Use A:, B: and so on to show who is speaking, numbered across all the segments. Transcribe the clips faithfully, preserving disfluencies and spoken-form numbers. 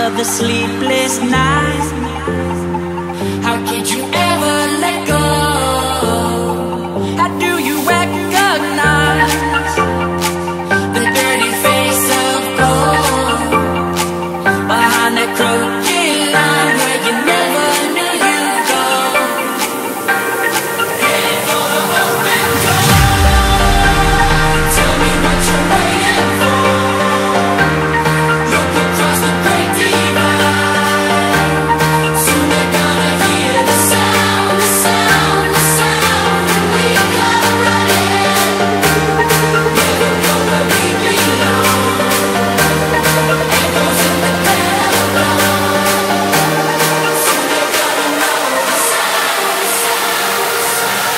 A: another sleepless night. How could you ever let go? How do you recognize the dirty face of gold behind that crooked line where you never knew you'd go? Headed for the open door. Tell me what you're waiting for. Look across the great divide. Soon they're gonna hear the sound, the sound, the sound. We gotta run in. Never go where we belong. Echoes in the dead of dawn. Soon they're gonna know the sound, the sound, the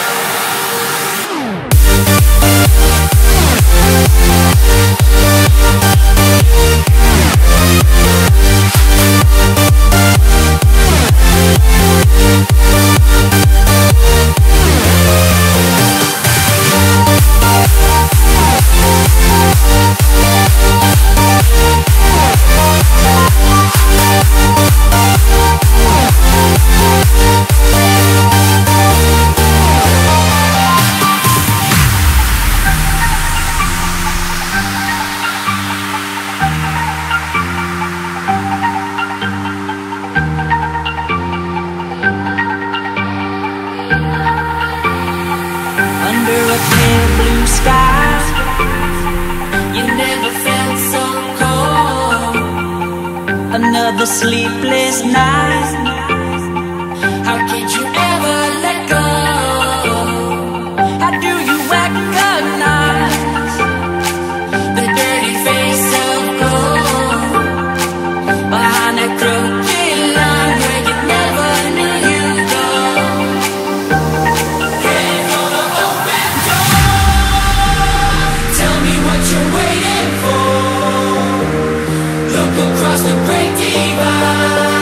A: under a clear blue sky, you never felt so cold. Another sleepless night. How could you ever let go? How do you recognize the dirty face of gold behind that crooked line where you never knew you'd go? Headed for the open door. Tell me what you're waiting for. Look across the great divide.